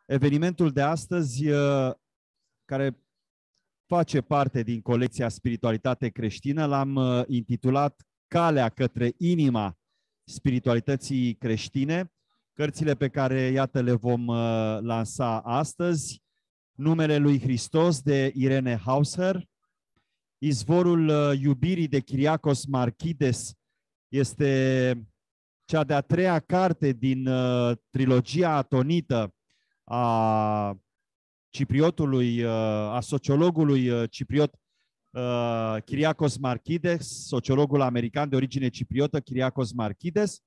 Evenimentul de astăzi, care face parte din colecția Spiritualitate creștină, l-am intitulat Calea către inima spiritualității creștine. Cărțile pe care, iată, le vom lansa astăzi: Numele lui Hristos, de Irene Hauser; Izvorul iubirii, de Kyriakos Markides. Este cea de-a treia carte din trilogia atonită a cipriotului, a sociologului cipriot Kyriakos Markides, sociologul american de origine cipriotă Kyriakos Markides.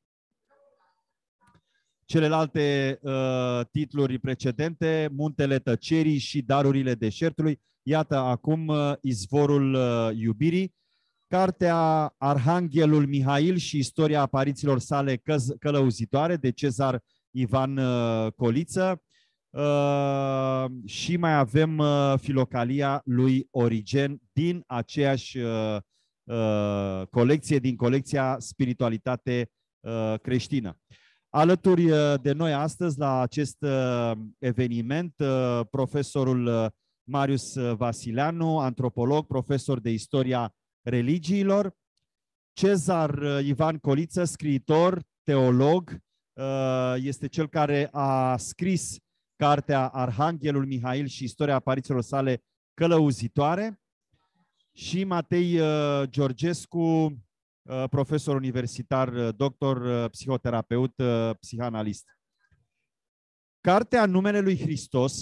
Celelalte titluri precedente: Muntele tăcerii și Darurile deșertului. Iată acum Izvorul iubirii. Cartea Arhanghelul Mihail și istoria aparițiilor sale călăuzitoare, de Cezar Ivan Coliță. Și mai avem Filocalia lui Origen din aceeași colecție, din colecția Spiritualitate creștină. Alături de noi astăzi la acest eveniment, profesorul Marius Vasileanu, antropolog, profesor de istoria religiilor; Cezar Ivan Coliță, scriitor, teolog, este cel care a scris cartea Arhanghelul Mihail și istoria aparițiilor sale călăuzitoare; și Matei Georgescu, profesor universitar, doctor, psihoterapeut, psihanalist. Cartea Numele lui Hristos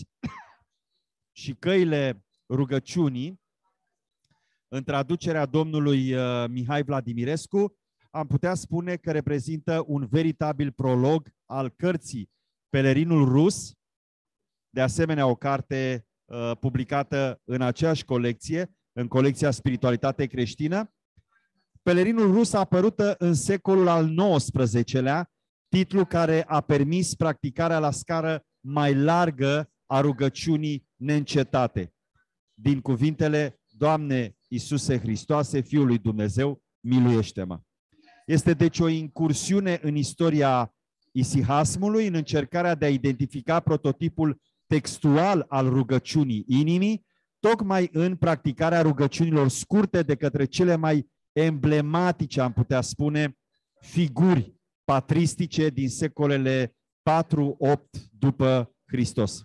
și Căile rugăciunii, în traducerea domnului Mihai Vladimirescu, am putea spune că reprezintă un veritabil prolog al cărții Pelerinul rus, de asemenea o carte publicată în aceeași colecție, în colecția Spiritualitate creștină. Pelerinul rus a apărut în secolul al XIX-lea, titlu care a permis practicarea la scară mai largă a rugăciunii neîncetate. Din cuvintele: Doamne Iisuse Hristoase, Fiul lui Dumnezeu, miluiește-mă. Este deci o incursiune în istoria isihasmului, în încercarea de a identifica prototipul textual al rugăciunii inimii, tocmai în practicarea rugăciunilor scurte de către cele mai emblematice, am putea spune, figuri patristice din secolele 4-8 după Hristos.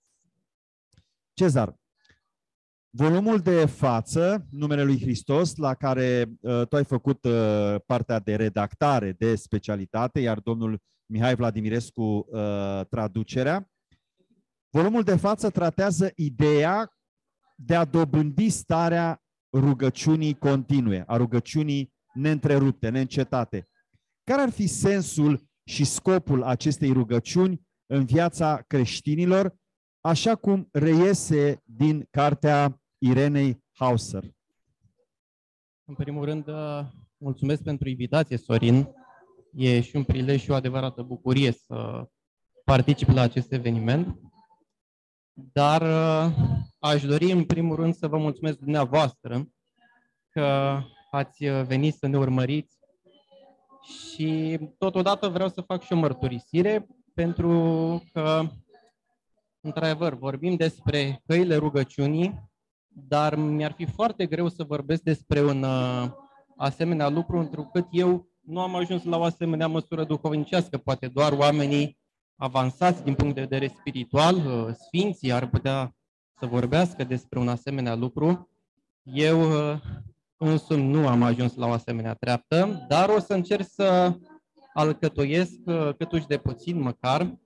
Cezar, volumul de față, Numele lui Hristos, la care tu ai făcut partea de redactare de specialitate, iar domnul Mihai Vladimirescu traducerea. Volumul de față tratează ideea de a dobândi starea rugăciunii continue, a rugăciunii neîntrerupte, neîncetate. Care ar fi sensul și scopul acestei rugăciuni în viața creștinilor, așa cum reiese din cartea Irenei Hauser? În primul rând, mulțumesc pentru invitație, Sorin. E și un prilej și o adevărată bucurie să particip la acest eveniment. Dar aș dori, în primul rând, să vă mulțumesc dumneavoastră că ați venit să ne urmăriți și totodată vreau să fac și o mărturisire, pentru că, într-adevăr, vorbim despre căile rugăciunii, dar mi-ar fi foarte greu să vorbesc despre un asemenea lucru, întrucât eu nu am ajuns la o asemenea măsură duhovnicească. Poate doar oamenii avansați din punct de vedere spiritual, sfinții, ar putea să vorbească despre un asemenea lucru. Eu însumi nu am ajuns la o asemenea treaptă, dar o să încerc să alcătuiesc câtuși de puțin măcar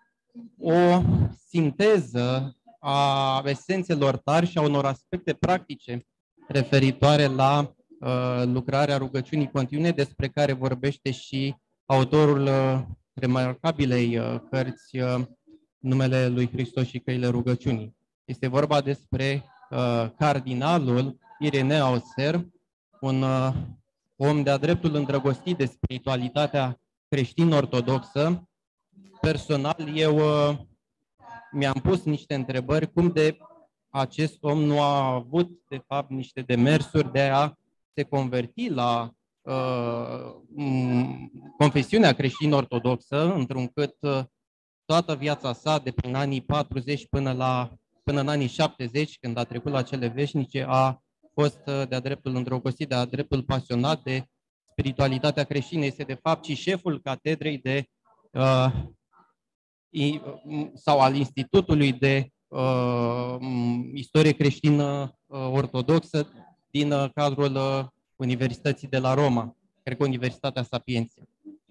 o sinteză a esențelor tari și a unor aspecte practice referitoare la lucrarea rugăciunii continue, despre care vorbește și autorul remarcabilei cărți Numele lui Hristos și Căile rugăciunii. Este vorba despre cardinalul Irene Hauser, un om de-a dreptul îndrăgostit de spiritualitatea creștin-ortodoxă. Personal, eu mi-am pus niște întrebări, cum de acest om nu a avut, de fapt, niște demersuri de a se converti la confesiunea creștin-ortodoxă, într-un cât toată viața sa, de prin anii 40 până în anii 70, când a trecut la cele veșnice, a fost de-a dreptul îndrăgostit, de-a dreptul pasionat de spiritualitatea creștină. Este de fapt și șeful catedrei sau al Institutului de Istorie Creștină Ortodoxă din cadrul Universității de la Roma, cred că Universitatea Sapienția.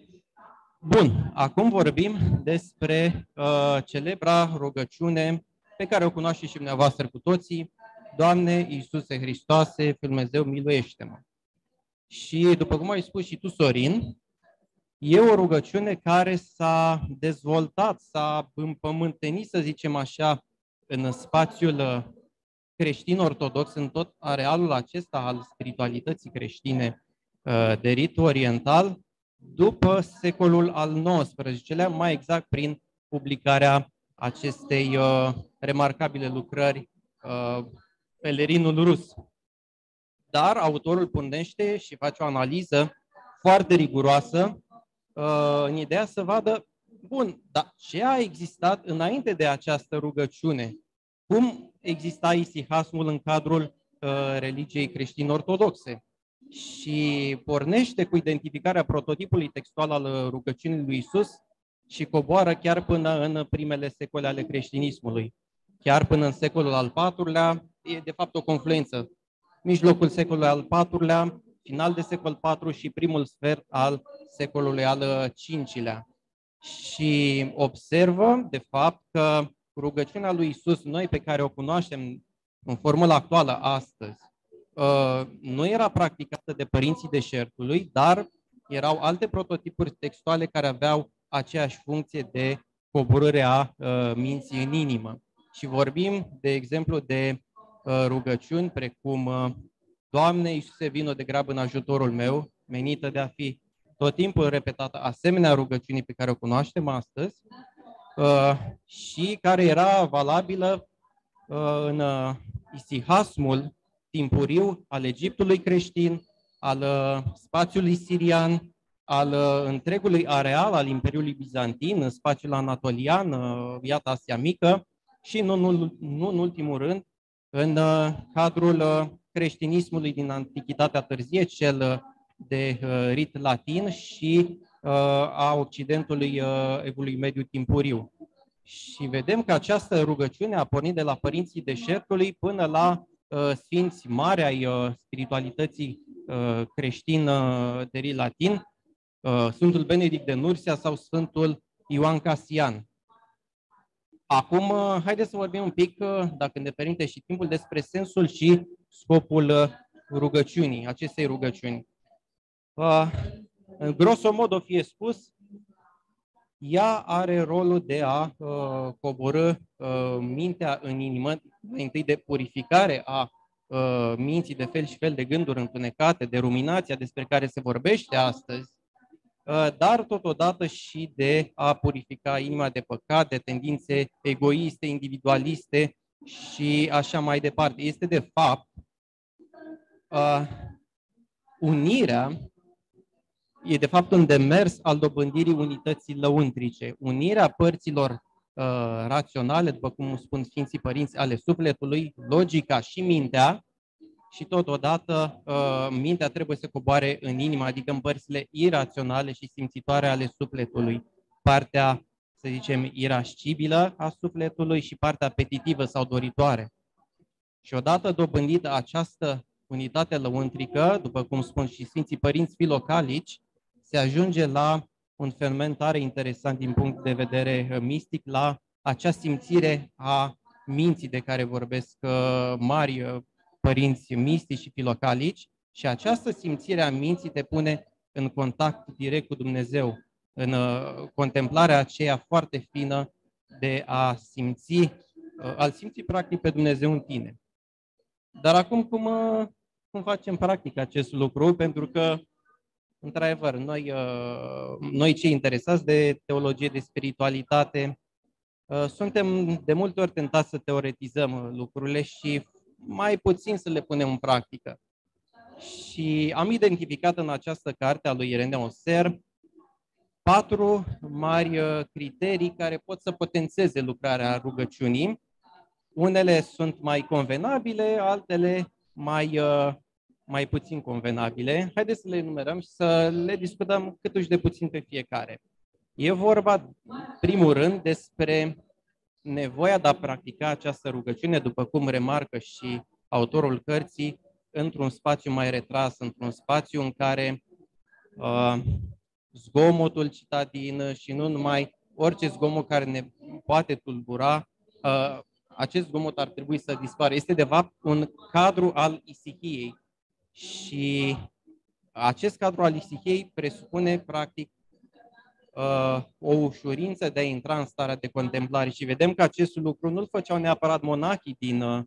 Bun, acum vorbim despre celebra rugăciune pe care o cunoașteți și dumneavoastră cu toții: Doamne Iisuse Hristoase, Fiul Dumnezeu, miluiește-mă. Și după cum ai spus și tu, Sorin, e o rugăciune care s-a dezvoltat, s-a împământenit, să zicem așa, în spațiul creștin-ortodox, în tot arealul acesta al spiritualității creștine de rit oriental, după secolul al XIX-lea, mai exact prin publicarea acestei remarcabile lucrări, Pelerinul rus. Dar autorul pornește și face o analiză foarte riguroasă în ideea să vadă, bun, dar ce a existat înainte de această rugăciune? Cum exista isihasmul în cadrul religiei creștin-ortodoxe? Și pornește cu identificarea prototipului textual al rugăciunii lui Iisus și coboară chiar până în primele secole ale creștinismului. Chiar până în secolul al IV-lea, e de fapt o confluență. Mijlocul secolului al IV-lea, final de secol IV și primul sfert al secolului al V-lea. Și observă, de fapt, că rugăciunea lui Iisus, noi pe care o cunoaștem în formula actuală astăzi, nu era practicată de părinții deșertului, dar erau alte prototipuri textuale care aveau aceeași funcție de coborâre a minții în inimă. Și vorbim, de exemplu, de rugăciuni precum Doamne Iisuse, vino de grabă în ajutorul meu, menită de a fi tot timpul repetată asemenea rugăciunii pe care o cunoaștem astăzi și care era valabilă în isihasmul timpuriu al Egiptului creștin, al spațiului sirian, al întregului areal al Imperiului Bizantin, în spațiul anatolian, iată Asia Mică și, nu în ultimul rând, în cadrul creștinismului din Antichitatea târzie, cel de rit latin și a Occidentului Evului Mediu timpuriu. Și vedem că această rugăciune a pornit de la părinții deșertului până la sfinți mari ai spiritualității creștin de rit latin, Sfântul Benedict de Nursia sau Sfântul Ioan Casian. Acum, haideți să vorbim un pic, dacă ne permite și timpul, despre sensul și scopul rugăciunii, acestei rugăciuni. În grosomodo fie spus, ea are rolul de a coborî mintea în inimă, mai întâi de purificare a minții de fel și fel de gânduri întunecate, de ruminația despre care se vorbește astăzi, dar totodată și de a purifica inima de păcat, de tendințe egoiste, individualiste și așa mai departe. Este de fapt unirea, e de fapt un demers al dobândirii unității lăuntrice, unirea părților raționale, după cum spun Sfinții Părinți, ale sufletului, logica și mintea, și totodată mintea trebuie să coboare în inimă, adică în părțile iraționale și simțitoare ale sufletului, partea, să zicem, irascibilă a sufletului și partea apetitivă sau doritoare. Și odată dobândită această unitate lăuntrică, după cum spun și Sfinții Părinți filocalici, se ajunge la un fenomen tare interesant din punct de vedere mistic, la acea simțire a minții de care vorbesc mari părinți mistici și filocalici, și această simțire a minții te pune în contact direct cu Dumnezeu, în contemplarea aceea foarte fină de a simți practic pe Dumnezeu în tine. Dar acum cum facem practic acest lucru? Pentru că, într-adevăr, noi cei interesați de teologie, de spiritualitate, suntem de multe ori tentați să teoretizăm lucrurile și mai puțin să le punem în practică. Și am identificat în această carte a lui Ireneu Ser 4 mari criterii care pot să potențeze lucrarea rugăciunii. Unele sunt mai convenabile, altele mai puțin convenabile. Haideți să le enumerăm și să le discutăm câtuși de puțin pe fiecare. E vorba, în primul rând, despre nevoia de a practica această rugăciune, după cum remarcă și autorul cărții, într-un spațiu mai retras, într-un spațiu în care zgomotul citadin și nu numai orice zgomot care ne poate tulbura, acest zgomot ar trebui să dispară. Este de fapt un cadru al isihiei și acest cadru al isihiei presupune practic o ușurință de a intra în starea de contemplare și vedem că acest lucru nu-l făceau neapărat monahii din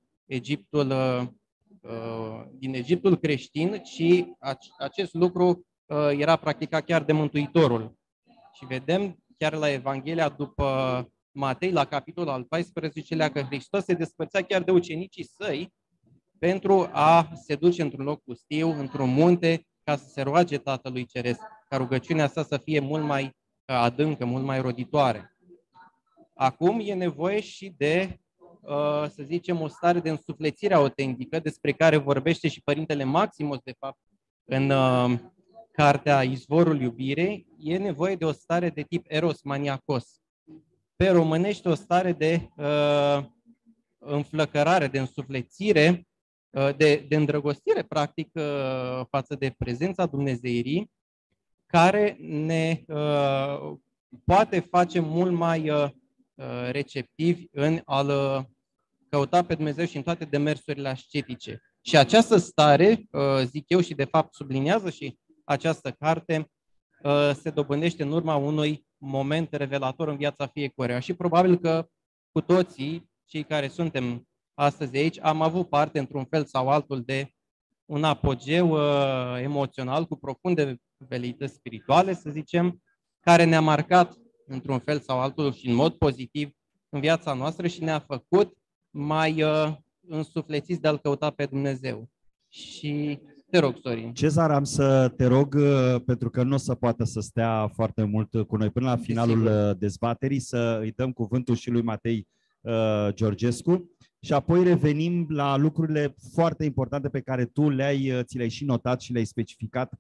Egiptul creștin, ci acest lucru era practicat chiar de Mântuitorul. Și vedem chiar la Evanghelia după Matei, la capitolul al 14-lea, că Hristos se despărțea chiar de ucenicii săi pentru a se duce într-un loc pustiu, într-un munte, ca să se roage Tatălui Ceresc, ca rugăciunea sa să fie mult mai adâncă, mult mai roditoare. Acum e nevoie și de, să zicem, o stare de însuflețire autentică, despre care vorbește și Părintele Maximos, de fapt, în cartea Izvorul iubirei. E nevoie de o stare de tip eros maniacos. Pe românește o stare de înflăcărare, de însuflețire, de îndrăgostire, practic, față de prezența Dumnezeirii, care ne poate face mult mai receptivi în a-L căuta pe Dumnezeu și în toate demersurile ascetice. Și această stare, zic eu, și de fapt subliniază și această carte, se dobândește în urma unui moment revelator în viața fiecăruia. Și probabil că cu toții, cei care suntem astăzi aici, am avut parte, într-un fel sau altul, de un apogeu emoțional cu profunde veleități spirituale, să zicem, care ne-a marcat într-un fel sau altul și în mod pozitiv în viața noastră și ne-a făcut mai însuflețiți de a-L căuta pe Dumnezeu. Și te rog, Sorin. Cezar, am să te rog, pentru că nu o să poată să stea foarte mult cu noi până la finalul dezbaterii, să îi dăm cuvântul și lui Matei Georgescu și apoi revenim la lucrurile foarte importante pe care tu ți le-ai și notat și le-ai specificat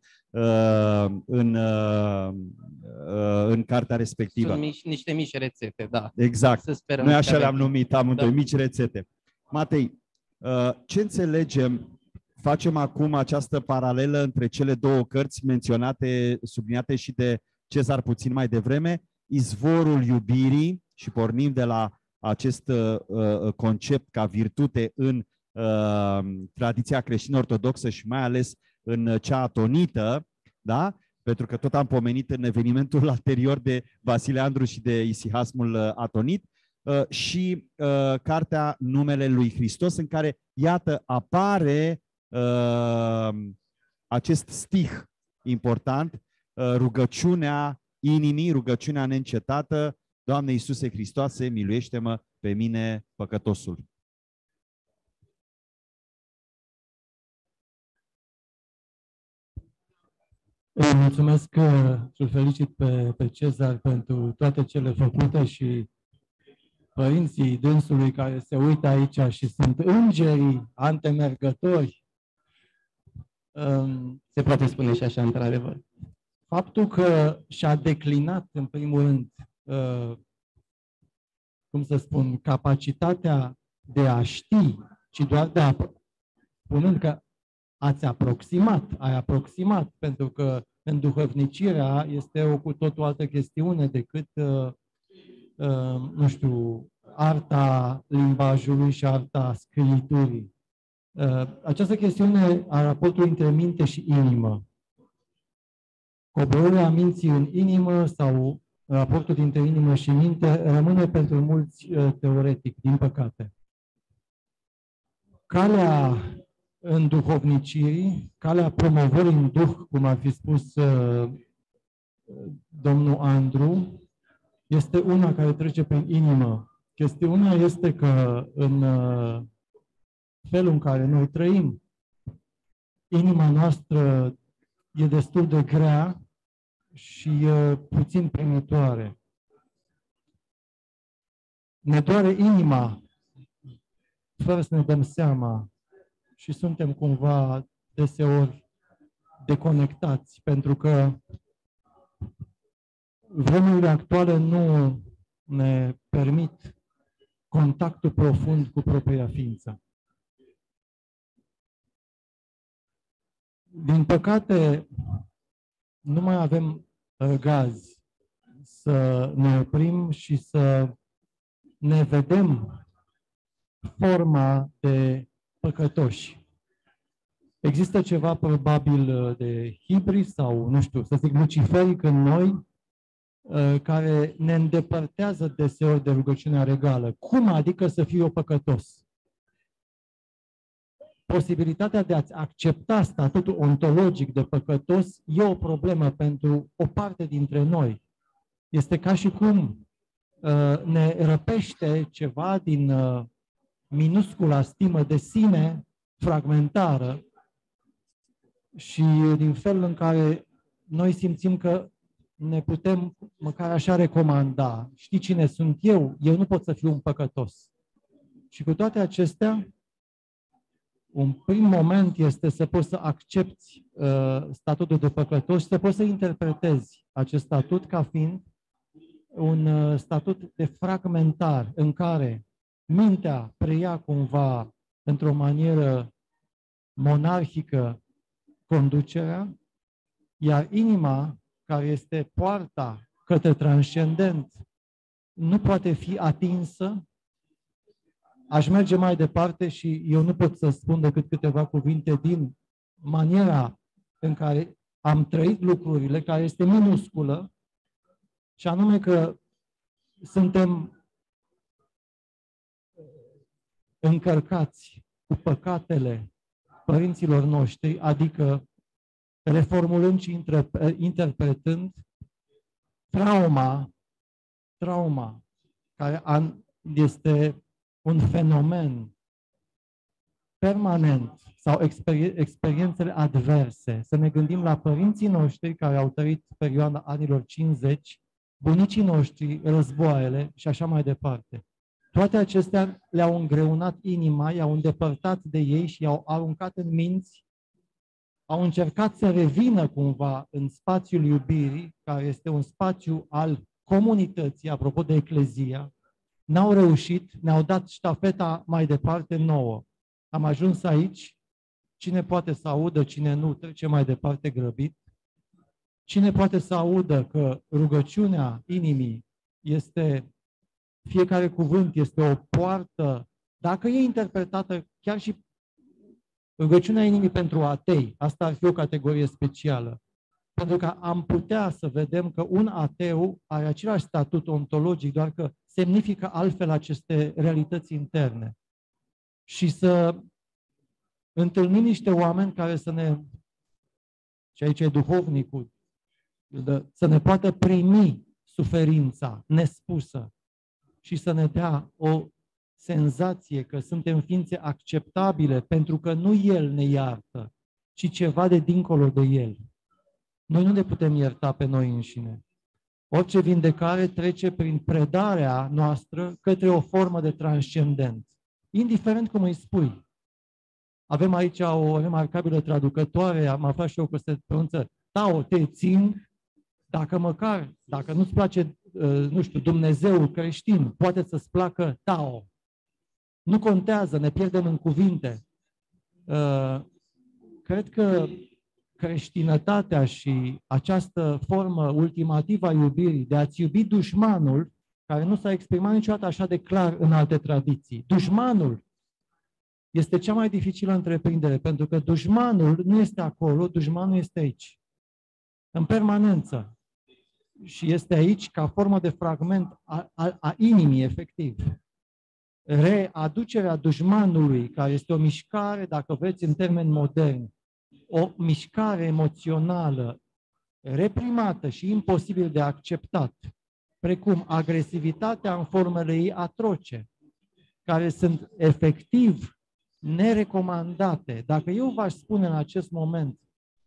în cartea respectivă. Sunt niște mici rețete, da. Exact. Noi așa le-am numit amândoi, da. Mici rețete. Matei, ce înțelegem? Facem acum această paralelă între cele două cărți menționate, subliniate și de Cezar puțin mai devreme, Izvorul iubirii, și pornim de la acest concept ca virtute în tradiția creștin-ortodoxă și mai ales în cea atonită, da? Pentru că tot am pomenit în evenimentul anterior de Vasile Andru și de isihasmul atonit, și cartea Numele lui Hristos, în care, iată, apare acest stih important, rugăciunea inimii, rugăciunea neîncetată: Doamne Iisuse Hristoase, miluiește-mă pe mine, păcătosul. Îi mulțumesc, îl felicit pe Cezar pentru toate cele făcute și părinții dânsului care se uită aici și sunt îngerii antemergători. Se poate spune și așa, într-adevăr. Faptul că și-a declinat, în primul rând, cum să spun, capacitatea de a ști, ci doar de a, spunând că ai aproximat, pentru că înduhovnicirea este o cu totul altă chestiune decât, nu știu, arta limbajului și arta scriiturii. Această chestiune a raportului între minte și inimă, coborârea minții în inimă sau raportul dintre inimă și minte rămâne pentru mulți teoretic, din păcate. Calea înduhovnicirii, calea promovării în duh, cum ar fi spus domnul Andru, este una care trece prin inimă. Chestiunea este că în felul în care noi trăim, inima noastră e destul de grea și puțin primitoare. Ne doare inima fără să ne dăm seama și suntem cumva deseori deconectați, pentru că vremurile actuale nu ne permit contactul profund cu propria ființă. Din păcate, nu mai avem răgaz să ne oprim și să ne vedem forma de păcătoși. Există ceva probabil de hibris sau, nu știu, să zic luciferic în noi, care ne îndepărtează deseori de rugăciunea regală. Cum adică să fiu eu păcătos? Posibilitatea de a-ți accepta statutul ontologic de păcătos e o problemă pentru o parte dintre noi. Este ca și cum ne răpește ceva din minuscula stimă de sine fragmentară și din felul în care noi simțim că ne putem măcar așa recomanda. Știi cine sunt eu? Eu nu pot să fiu un păcătos. Și cu toate acestea, un prim moment este să poți să accepti statutul de păcătos și să poți să interpretezi acest statut ca fiind un statut de fragmentar în care mintea preia cumva într-o manieră monarhică conducerea, iar inima, care este poarta către transcendent, nu poate fi atinsă. Aș merge mai departe și eu nu pot să spun decât câteva cuvinte din maniera în care am trăit lucrurile, care este minusculă, și anume că suntem încărcați cu păcatele părinților noștri, adică reformulând și interpretând trauma care este un fenomen permanent sau experiențele adverse. Să ne gândim la părinții noștri care au trăit perioada anilor 50, bunicii noștri, războaiele și așa mai departe. Toate acestea le-au îngreunat inima, i-au îndepărtat de ei și i-au aruncat în minți, au încercat să revină cumva în spațiul iubirii, care este un spațiu al comunității, apropo de eclezia. N-au reușit, ne-au dat ștafeta mai departe nouă. Am ajuns aici, cine poate să audă, cine nu, trece mai departe grăbit. Cine poate să audă că rugăciunea inimii este, fiecare cuvânt este o poartă, dacă e interpretată chiar și rugăciunea inimii pentru atei, asta ar fi o categorie specială. Pentru că am putea să vedem că un ateu are același statut ontologic, doar că semnifică altfel aceste realități interne. Și să întâlnim niște oameni care să ne, și aici e duhovnicul, să ne poată primi suferința nespusă și să ne dea o senzație că suntem ființe acceptabile pentru că nu El ne iartă, ci ceva de dincolo de El. Noi nu ne putem ierta pe noi înșine. Orice vindecare trece prin predarea noastră către o formă de transcendent. Indiferent cum îi spui. Avem aici o remarcabilă traducătoare, am aflat și eu că se pronunță Tao Te Ching, dacă nu-ți place, nu știu, Dumnezeul creștin, poate să-ți placă Tao. Nu contează, ne pierdem în cuvinte. Cred că creștinătatea și această formă ultimativă a iubirii, de a-ți iubi dușmanul, care nu s-a exprimat niciodată așa de clar în alte tradiții. Dușmanul este cea mai dificilă întreprindere, pentru că dușmanul nu este acolo, dușmanul este aici, în permanență. Și este aici ca formă de fragment a inimii, efectiv. Readucerea dușmanului, care este o mișcare, dacă vreți, în termeni moderni, o mișcare emoțională reprimată și imposibil de acceptat, precum agresivitatea în formele ei atroce, care sunt efectiv nerecomandate. Dacă eu v-aș spune în acest moment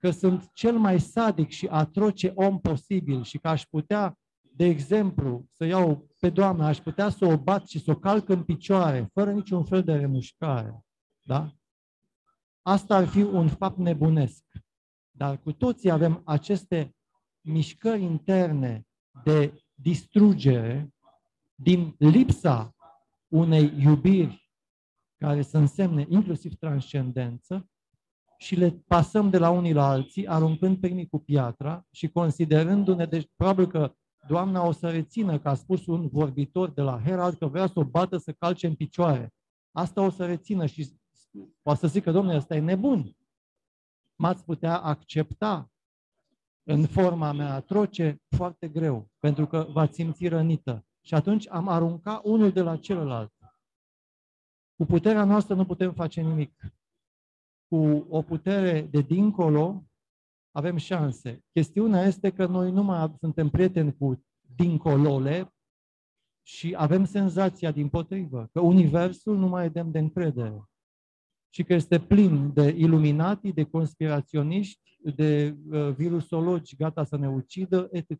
că sunt cel mai sadic și atroce om posibil și că aș putea, de exemplu, să iau pe doamna, aș putea să o bat și să o calc în picioare, fără niciun fel de remușcare. Da? Asta ar fi un fapt nebunesc. Dar cu toții avem aceste mișcări interne de distrugere din lipsa unei iubiri care să însemne inclusiv transcendență și le pasăm de la unii la alții, aruncând primii cu piatra și considerându-ne, deci probabil că doamna o să rețină, că a spus un vorbitor de la Herald că vrea să o bată să calce în picioare. Asta o să rețină și o să zică, domnule, ăsta e nebun. M-ați putea accepta în forma mea atroce foarte greu, pentru că v-ați simți rănită. Și atunci am aruncat unul de la celălalt. Cu puterea noastră nu putem face nimic. Cu o putere de dincolo avem șanse. Chestiunea este că noi nu mai suntem prieteni cu dincolole și avem senzația dimpotrivă, că universul nu mai e demn de încredere și că este plin de iluminati, de conspiraționiști, de virusologi gata să ne ucidă, etc.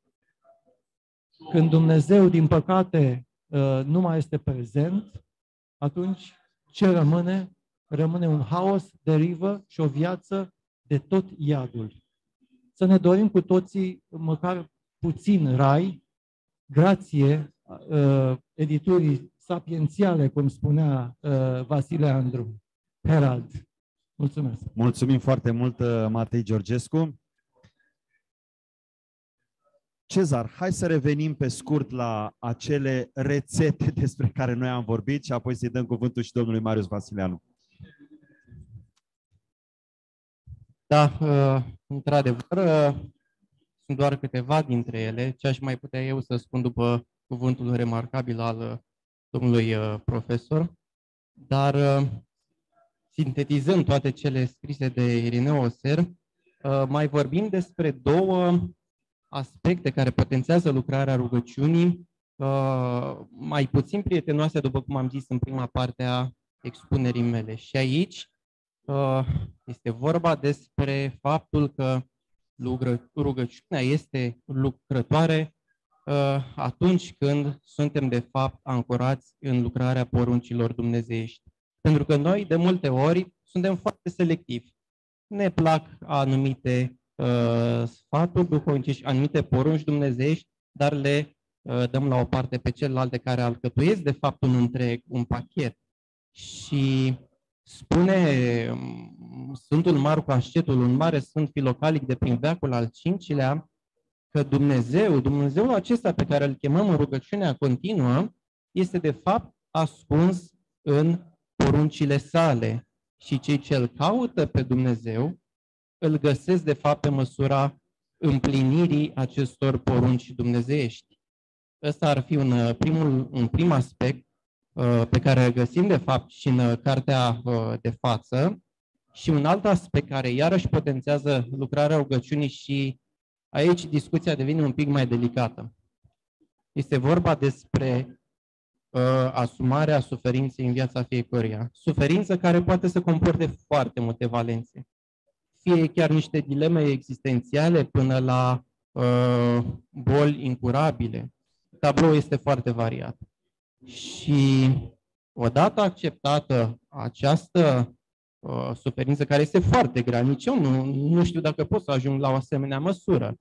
Când Dumnezeu, din păcate, nu mai este prezent, atunci ce rămâne? Rămâne un haos, derivă și o viață de tot iadul. Să ne dorim cu toții măcar puțin rai, grație editurii sapiențiale, cum spunea Vasile Andru. Herald. Mulțumesc. Mulțumim foarte mult, Matei Georgescu. Cezar, hai să revenim pe scurt la acele rețete despre care noi am vorbit și apoi să-i dăm cuvântul și domnului Marius Vasileanu. Da, într-adevăr, sunt doar câteva dintre ele. Ce aș mai putea eu să spun după cuvântul remarcabil al domnului profesor, dar sintetizând toate cele scrise de Irineu Oser, mai vorbim despre două aspecte care potențează lucrarea rugăciunii, mai puțin prietenoase, după cum am zis în prima parte a expunerii mele. Și aici este vorba despre faptul că rugăciunea este lucrătoare atunci când suntem de fapt ancorați în lucrarea poruncilor dumnezeiești. Pentru că noi de multe ori suntem foarte selectivi. Ne plac anumite sfaturi duhovnicești, anumite porunci dumnezeiești, dar le dăm la o parte pe celelalte care alcătuiesc de fapt un întreg, un pachet. Și spune Sfântul Marcu Ascetul, un mare sfânt filocalic de prin veacul al V-lea, că Dumnezeul acesta pe care îl chemăm în rugăciunea continuă, este de fapt ascuns în poruncile sale. Și cei ce îl caută pe Dumnezeu îl găsesc de fapt pe măsura împlinirii acestor porunci dumnezeiești. Ăsta ar fi un prim aspect pe care îl găsim de fapt și în cartea de față, și un alt aspect care iarăși potențează lucrarea rugăciunii și aici discuția devine un pic mai delicată. Este vorba despre asumarea suferinței în viața fiecăruia. Suferință care poate să comporte foarte multe valențe. Fie chiar niște dileme existențiale până la boli incurabile. Tabloul este foarte variat. Și odată acceptată această suferință, care este foarte grea, nici eu nu știu dacă pot să ajung la o asemenea măsură.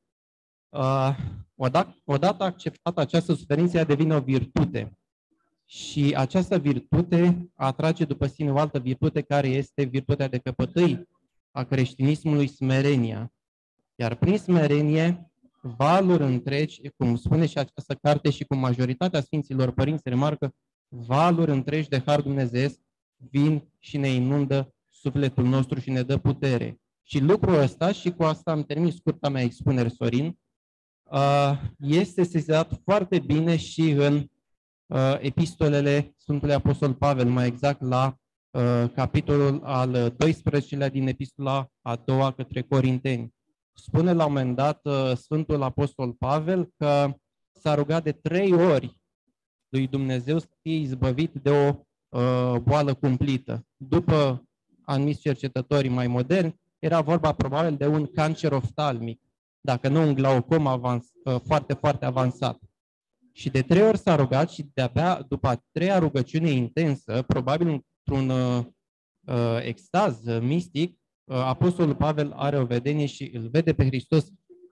Odată acceptată această suferință, ea devine o virtute. Și această virtute atrage după sine o altă virtute, care este virtutea de căpătâi a creștinismului, smerenia. Iar prin smerenie, valuri întregi, cum spune și această carte și cum majoritatea Sfinților Părinți remarcă, valuri întregi de har dumnezeiesc vin și ne inundă sufletul nostru și ne dă putere. Și lucrul ăsta, și cu asta am terminat scurta mea expunere, Sorin, este sesizat foarte bine și în epistolele Sfântului Apostol Pavel, mai exact la capitolul al 12-lea din epistola a doua către Corinteni. Spune la un moment dat Sfântul Apostol Pavel că s-a rugat de 3 ori lui Dumnezeu să fie izbăvit de o boală cumplită. După anumiți cercetători mai moderni, era vorba probabil de un cancer oftalmic, dacă nu un glaucom foarte, foarte avansat. Și de 3 ori s-a rugat și de-abia după a 3-a rugăciune intensă, probabil într-un extaz mistic, Apostolul Pavel are o vedenie și îl vede pe Hristos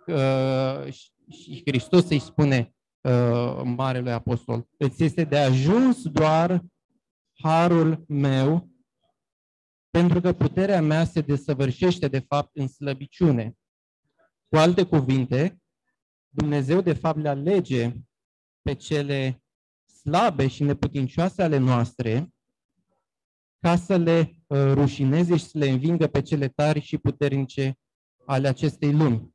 și Hristos îi spune Marelui Apostol: îți este de ajuns doar harul meu, pentru că puterea mea se desăvârșește de fapt în slăbiciune. Cu alte cuvinte, Dumnezeu de fapt le alege pe cele slabe și neputincioase ale noastre ca să le rușineze și să le învingă pe cele tari și puternice ale acestei lumi.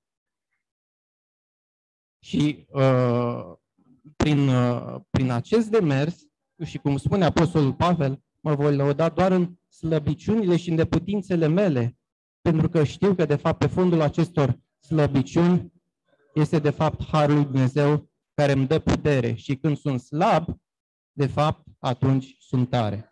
Și prin acest demers, și cum spune Apostolul Pavel, mă voi lăuda doar în slăbiciunile și în neputințele mele, pentru că știu că de fapt pe fondul acestor slăbiciuni este de fapt harul lui Dumnezeu care îmi dă putere și când sunt slab, de fapt atunci sunt tare.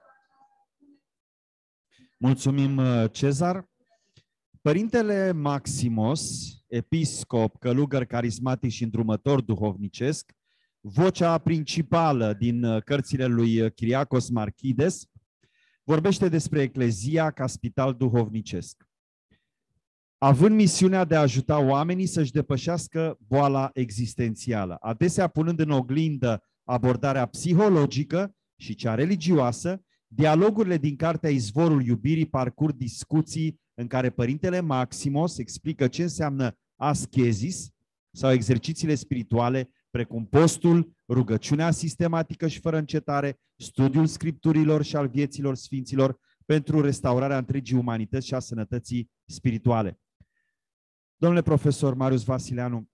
Mulțumim, Cezar. Părintele Maximos, episcop, călugăr carismatic și îndrumător duhovnicesc, vocea principală din cărțile lui Kyriakos Markides, vorbește despre Eclezia ca spital duhovnicesc, având misiunea de a ajuta oamenii să-și depășească boala existențială, adesea punând în oglindă abordarea psihologică și cea religioasă. Dialogurile din cartea Izvorul iubirii parcurg discuții în care Părintele Maximos explică ce înseamnă aschezis sau exercițiile spirituale, precum postul, rugăciunea sistematică și fără încetare, studiul scripturilor și al vieților sfinților pentru restaurarea întregii umanități și a sănătății spirituale. Domnule profesor Marius Vasileanu,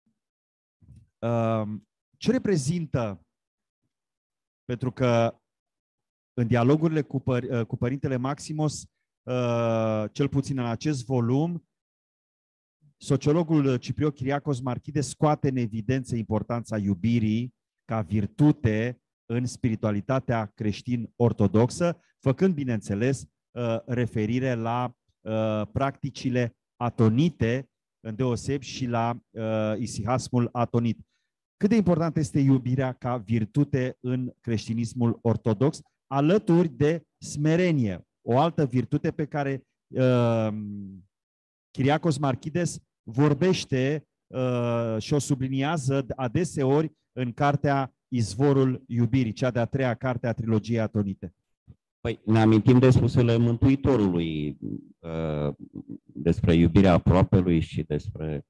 ce reprezintă, pentru că în dialogurile cu Părintele Maximos, cel puțin în acest volum, sociologul Cipriot Kyriakos Markides scoate în evidență importanța iubirii ca virtute în spiritualitatea creștin-ortodoxă, făcând, bineînțeles, referire la practicile atonite, îndeoseb și la isihasmul atonit. Cât de importantă este iubirea ca virtute în creștinismul ortodox, alături de smerenie, o altă virtute pe care Kyriakos Markides vorbește și o subliniază adeseori în cartea Izvorul iubirii, cea de-a 3-a carte a trilogiei atonite. Păi, ne amintim de spusele Mântuitorului despre iubirea aproapelui și despre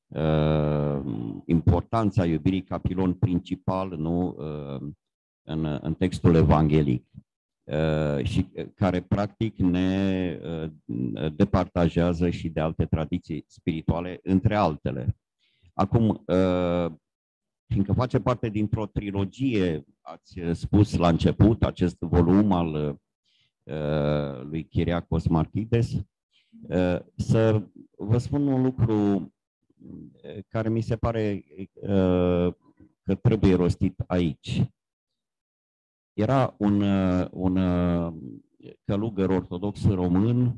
importanța iubirii ca pilon principal, nu, în textul evanghelic, și care practic ne departajează și de alte tradiții spirituale, între altele. Acum, fiindcă face parte dintr-o trilogie, ați spus la început, acest volum al lui Kyriakos Markides, să vă spun un lucru care mi se pare că trebuie rostit aici. Era un călugăr ortodox român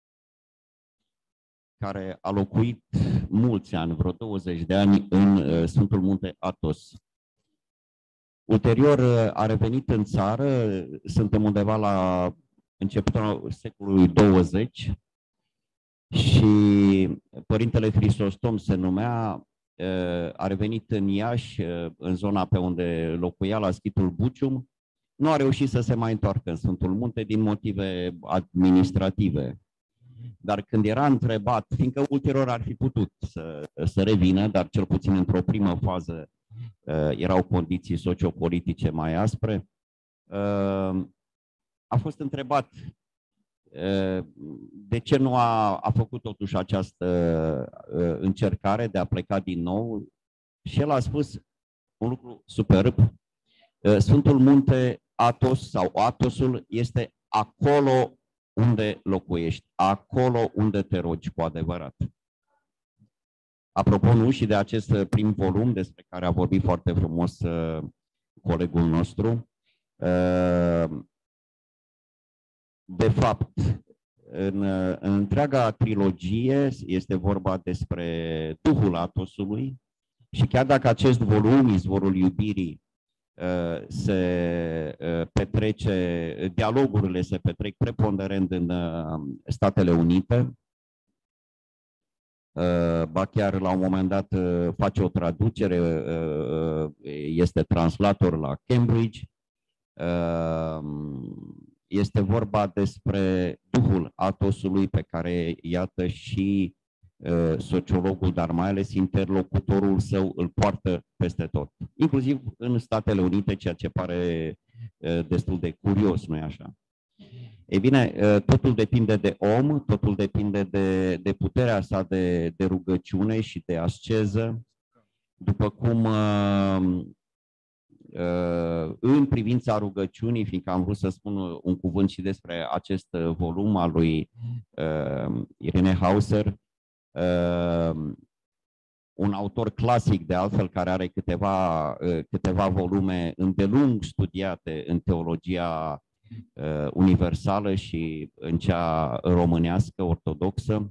care a locuit mulți ani, vreo 20 de ani, în Sfântul Munte Athos. Ulterior a revenit în țară, suntem undeva la începutul secolului 20 și Părintele Hristostom se numea, a revenit în Iași, în zona pe unde locuia, la Schitul Bucium. Nu a reușit să se mai întoarcă în Sfântul Munte din motive administrative. Dar când era întrebat, fiindcă ulterior ar fi putut să revină, dar cel puțin într-o primă fază erau condiții sociopolitice mai aspre, a fost întrebat de ce nu a făcut totuși această încercare de a pleca din nou și el a spus un lucru superb. Sfântul Munte Athos sau Athosul este acolo unde locuiești, acolo unde te rogi cu adevărat. Apropo, nu, și de acest prim volum despre care a vorbit foarte frumos colegul nostru, de fapt, În întreaga trilogie este vorba despre Duhul Atosului și chiar dacă acest volum, Izvorul Iubirii, se petrece, dialogurile se petrec preponderent în Statele Unite, ba chiar la un moment dat face o traducere, este translator la Cambridge. Este vorba despre Duhul Atosului pe care, iată, și sociologul, dar mai ales interlocutorul său îl poartă peste tot, inclusiv în Statele Unite, ceea ce pare destul de curios, nu-i așa? Ei bine, totul depinde de om, totul depinde de puterea sa de rugăciune și de asceză, după cum în privința rugăciunii, fiindcă am vrut să spun un cuvânt și despre acest volum al lui Irene Hauser, un autor clasic de altfel care are câteva volume îndelung studiate în teologia universală și în cea românească ortodoxă.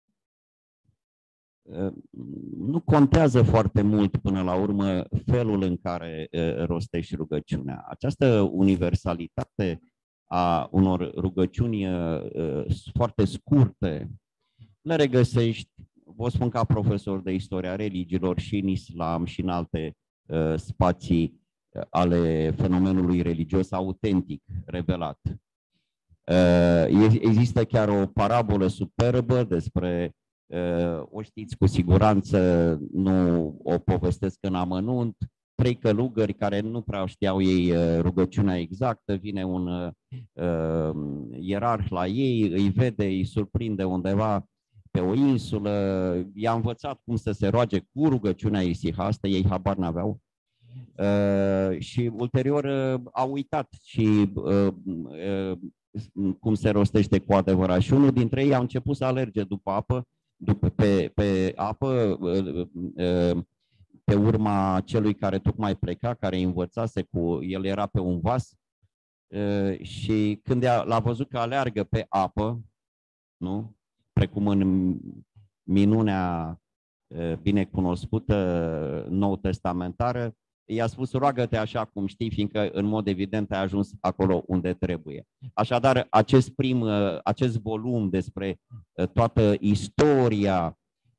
Nu contează foarte mult până la urmă felul în care rostești rugăciunea. Această universalitate a unor rugăciuni foarte scurte le regăsești, vă spun ca profesor de istoria religiilor, și în islam și în alte spații ale fenomenului religios autentic, revelat. Există chiar o parabolă superbă despre, o știți cu siguranță, nu o povestesc în amănunt, 3 călugări care nu prea știau ei rugăciunea exactă, vine un ierarh la ei, îi vede, îi surprinde undeva pe o insulă, i-a învățat cum să se roage cu rugăciunea isihastă, ei habar n-aveau. Și ulterior au uitat și cum se rostește cu adevărat. Și unul dintre ei a început să alerge după apă, pe apă, pe urma celui care tocmai pleca, care îi învățase el era pe un vas, și când l-a văzut că aleargă pe apă, nu? Precum în minunea binecunoscută nou-testamentară, i-a spus: roagă-te așa cum știi, fiindcă în mod evident ai ajuns acolo unde trebuie. Așadar, acest volum despre toată istoria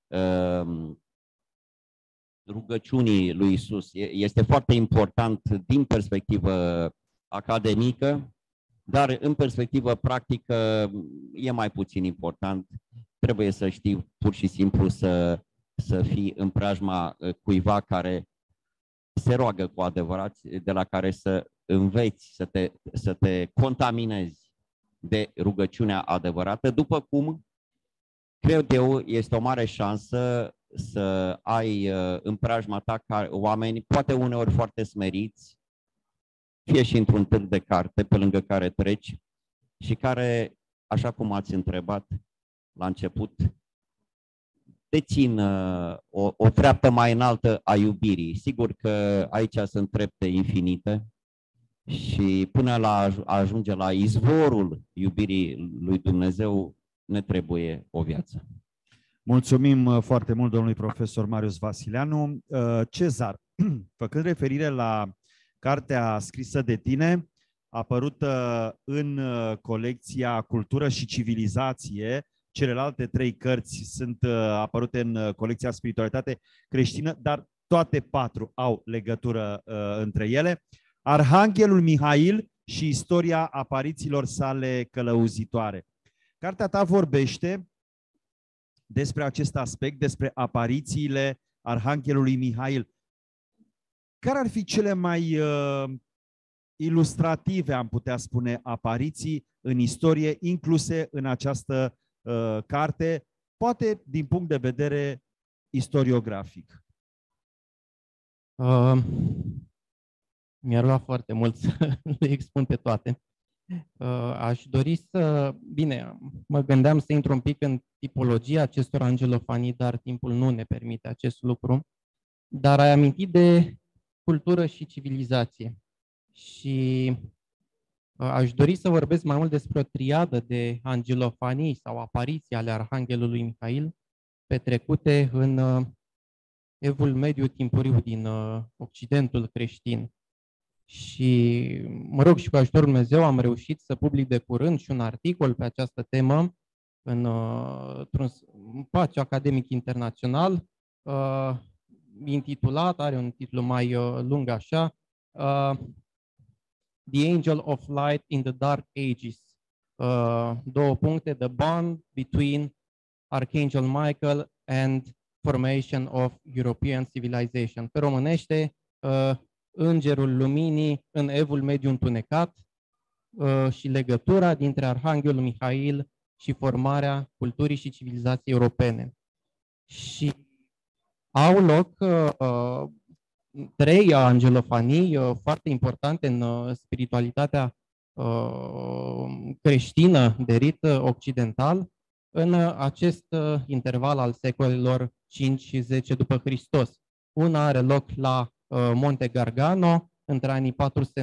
rugăciunii lui Isus este foarte important din perspectivă academică, dar în perspectivă practică e mai puțin important. Trebuie să știi pur și simplu să fii în preajma cuiva care se roagă cu adevărat, de la care să înveți, să te contaminezi de rugăciunea adevărată, după cum, cred eu, este o mare șansă să ai în preajma ta oameni, poate uneori foarte smeriți, fie și într-un târg de carte pe lângă care treci și care, așa cum ați întrebat la început, dețin o treaptă mai înaltă a iubirii. Sigur că aici sunt trepte infinite și până la a ajunge la izvorul iubirii lui Dumnezeu ne trebuie o viață. Mulțumim foarte mult domnului profesor Marius Vasileanu. Cezar, făcând referire la cartea scrisă de tine, apărută în colecția Cultură și Civilizație, celelalte 3 cărți sunt apărute în colecția Spiritualitate Creștină, dar toate 4 au legătură între ele. Arhanghelul Mihail și istoria aparițiilor sale călăuzitoare. Cartea ta vorbește despre acest aspect, despre aparițiile Arhanghelului Mihail. Care ar fi cele mai ilustrative, am putea spune, apariții în istorie incluse în această carte, poate din punct de vedere istoriografic? Mi-ar lua foarte mult să le expun pe toate. Aș dori să... Bine, mă gândeam să intru un pic în tipologia acestor angelofanii, dar timpul nu ne permite acest lucru. Dar ai amintit de cultură și civilizație. Și Aș dori să vorbesc mai mult despre o triadă de angelofanii sau apariții ale Arhanghelului Mihail petrecute în evul mediu timpuriu din Occidentul creștin. Și, mă rog, și cu ajutorul Dumnezeu am reușit să public de curând și un articol pe această temă într-un spațiu academic internațional, intitulat, are un titlu mai lung așa, The Angel of Light in the Dark Ages. Două puncte, The Bond Between Archangel Michael and Formation of European Civilization. Pe românește, Îngerul Luminii în evul mediu întunecat și legătura dintre Arhanghelul Mihail și formarea culturii și civilizației europene. Și au loc trei angelofanii foarte importante în spiritualitatea creștină de rit occidental în acest interval al secolelor 5 și 10 după Hristos. Una are loc la Monte Gargano între anii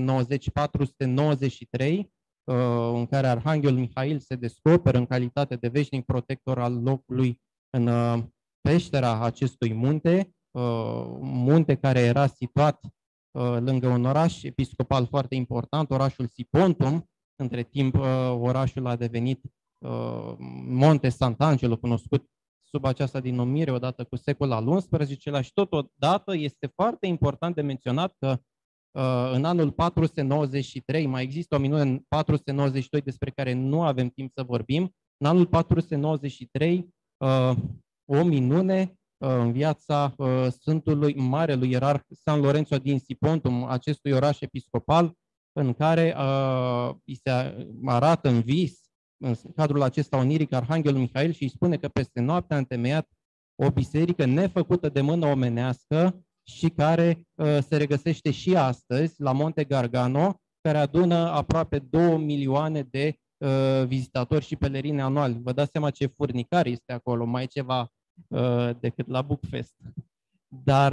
490-493, în care Arhanghelul Mihail se descoperă în calitate de veșnic protector al locului în peștera acestui munte, munte care era situat lângă un oraș episcopal foarte important, orașul Sipontum. Între timp, orașul a devenit Monte Sant'Angelo, cunoscut sub această denumire odată cu secolul al XI-lea, și totodată este foarte important de menționat că în anul 493, mai există o minune în 492 despre care nu avem timp să vorbim, în anul 493 o minune în viața Sfântului Marelui Ierarh San Lorenzo din Sipontum, acestui oraș episcopal, în care îi se arată în vis, în cadrul acesta oniric, Arhanghelul Mihail și îi spune că peste noapte a întemeiat o biserică nefăcută de mână omenească și care se regăsește și astăzi la Monte Gargano, care adună aproape 2 milioane de vizitatori și pelerini anuali. Vă dați seama ce furnicar este acolo, mai ceva decât la Bookfest. Dar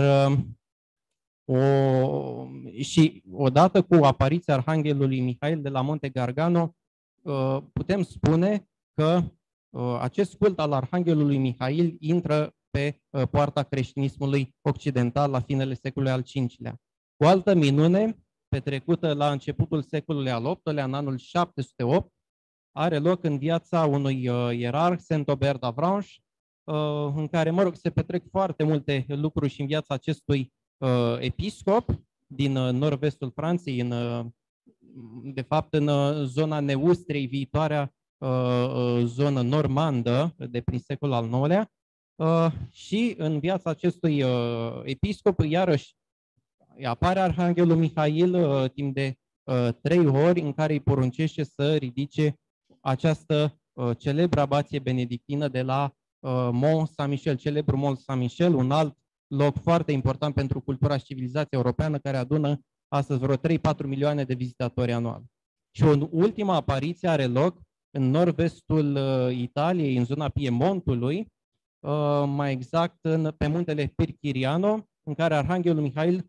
și odată cu apariția Arhanghelului Mihail de la Monte Gargano, putem spune că acest cult al Arhanghelului Mihail intră pe poarta creștinismului occidental la finele secolului al V-lea. O altă minune, petrecută la începutul secolului al VIII-lea, în anul 708, are loc în viața unui ierarh, Saint Aubert d'Avranches, în care, mă rog, se petrec foarte multe lucruri și în viața acestui episcop din nord-vestul Franței, de fapt în zona Neustriei, viitoarea zonă normandă de prin secolul al IX-lea, și în viața acestui episcop iarăși apare Arhanghelul Mihail timp de 3 ori, în care îi poruncește să ridice această celebră abație benedictină de la Mont Saint-Michel, celebrul Mont Saint-Michel, un alt loc foarte important pentru cultura și civilizația europeană, care adună astăzi vreo 3-4 milioane de vizitatori anual. Și o ultimă apariție are loc în nord-vestul Italiei, în zona Piemontului, mai exact pe muntele Perchiriano, în care Arhanghelul Mihail,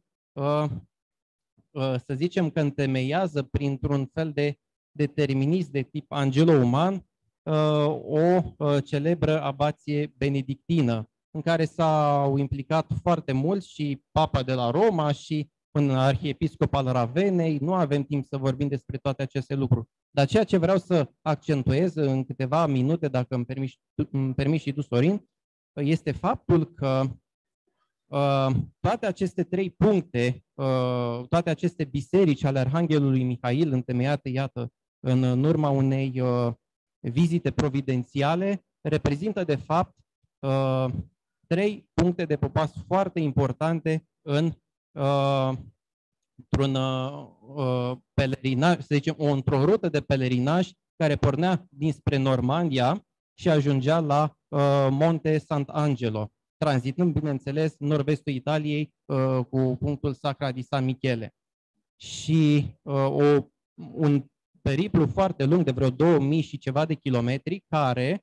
să zicem că întemeiază printr-un fel de determinism de tip angelo-uman o celebră abație benedictină, în care s-au implicat foarte mulți și Papa de la Roma și un arhiepiscop al Ravenei. Nu avem timp să vorbim despre toate aceste lucruri. Dar ceea ce vreau să accentuez în câteva minute, dacă îmi permiți și tu, Sorin, este faptul că toate aceste 3 puncte, toate aceste biserici ale Arhanghelului Mihail, întemeiate, iată, în urma unei vizite providențiale, reprezintă, de fapt, 3 puncte de popas foarte importante într-un pelerinaj, să zicem, într-o rută de pelerinaj care pornea dinspre Normandia și ajungea la Monte Sant'Angelo, tranzitând, bineînțeles, nord-vestul Italiei cu punctul Sacra di San Michele. Și un periplu foarte lung de vreo 2000 și ceva de kilometri, care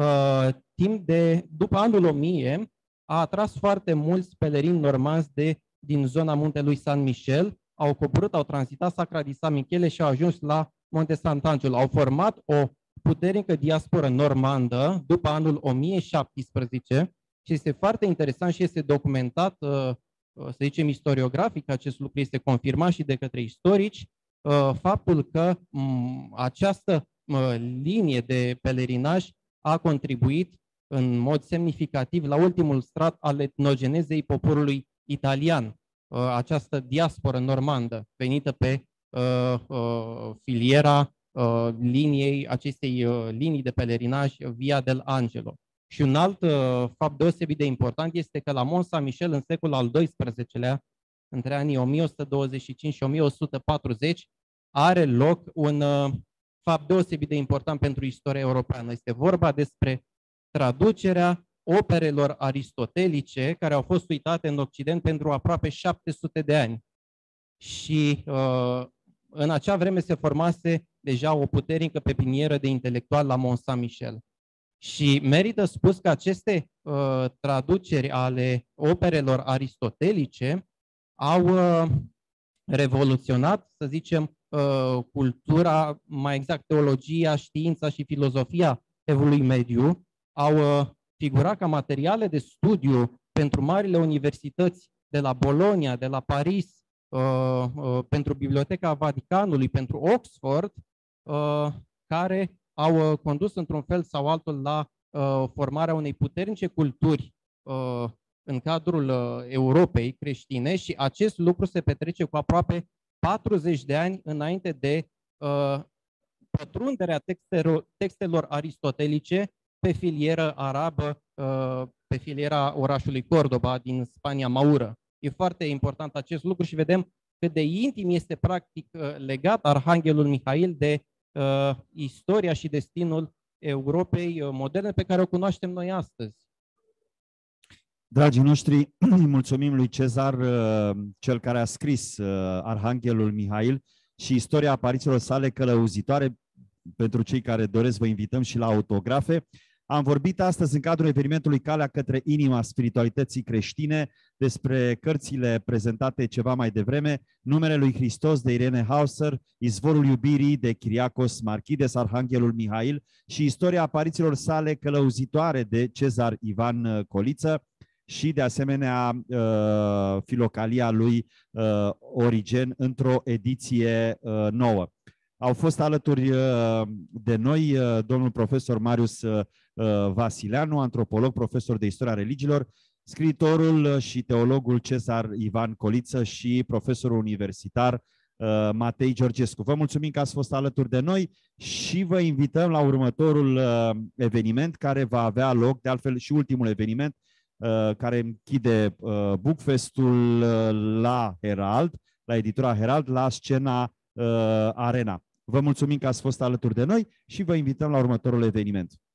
după anul 1000 a atras foarte mulți pelerini normanzi din zona muntelui San Michel, au coborât, au tranzitat Sacra di San Michele și au ajuns la Monte Sant'Angelo. Au format o puternică diasporă normandă după anul 1017 și este foarte interesant și este documentat, să zicem, istoriografic, acest lucru este confirmat și de către istorici, faptul că această linie de pelerinaj a contribuit în mod semnificativ la ultimul strat al etnogenezei poporului italian, această diasporă normandă venită pe filiera liniei, acestei linii de pelerinaj Via del Angelo. Și un alt fapt deosebit de important este că la Mont Saint-Michel, în secolul al XII-lea, între anii 1125 și 1140, are loc un fapt deosebit de important pentru istoria europeană. Este vorba despre traducerea operelor aristotelice care au fost uitate în Occident pentru aproape 700 de ani. Și în acea vreme se formase deja o puternică pepinieră de intelectuali la Mont Saint-Michel. Și merită spus că aceste traduceri ale operelor aristotelice au revoluționat, să zicem, cultura, mai exact teologia, știința și filozofia Evului Mediu, au figurat ca materiale de studiu pentru marile universități de la Bologna, de la Paris, pentru Biblioteca Vaticanului, pentru Oxford, care au condus într-un fel sau altul la formarea unei puternice culturi în cadrul Europei creștine și acest lucru se petrece cu aproape 40 de ani înainte de pătrunderea textelor aristotelice pe filieră arabă, pe filiera orașului Cordoba din Spania Maură. E foarte important acest lucru și vedem cât de intim este practic legat Arhanghelul Mihail de istoria și destinul Europei moderne pe care o cunoaștem noi astăzi. Dragii noștri, îi mulțumim lui Cezar, cel care a scris Arhanghelul Mihail și istoria aparițiilor sale călăuzitoare. Pentru cei care doresc, vă invităm și la autografe. Am vorbit astăzi în cadrul evenimentului Calea către inima spiritualității creștine despre cărțile prezentate ceva mai devreme, Numele lui Hristos de Irene Hauser, Izvorul iubirii de Chiriacos Marchides, Arhanghelul Mihail și istoria aparițiilor sale călăuzitoare de Cezar Ivan Coliță și de asemenea Filocalia lui Origen într-o ediție nouă. Au fost alături de noi domnul profesor Marius Vasileanu, antropolog, profesor de istoria religiilor, scriitorul și teologul Cezar Ivan Coliță și profesorul universitar Matei Georgescu. Vă mulțumim că ați fost alături de noi și vă invităm la următorul eveniment care va avea loc, de altfel și ultimul eveniment care închide Bookfest-ul la Herald, la editura Herald, la Scena Arena. Vă mulțumim că ați fost alături de noi și vă invităm la următorul eveniment.